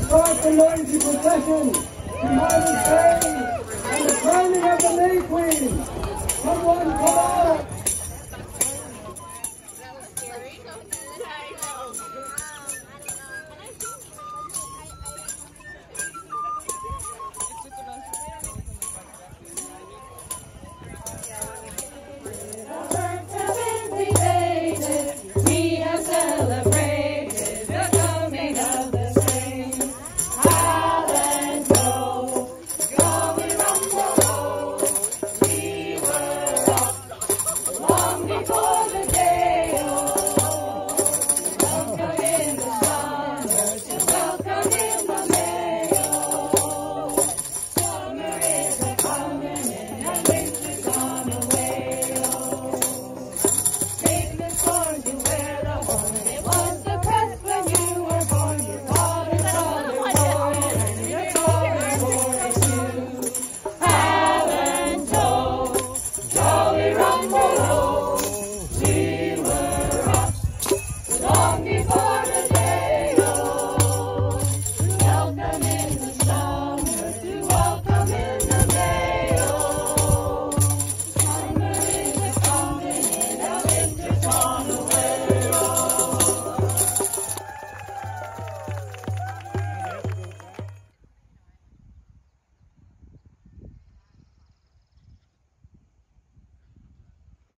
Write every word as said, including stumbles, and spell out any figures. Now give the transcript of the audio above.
start the noisy procession behind the stage and the crowning of the May Queen. Someone come out!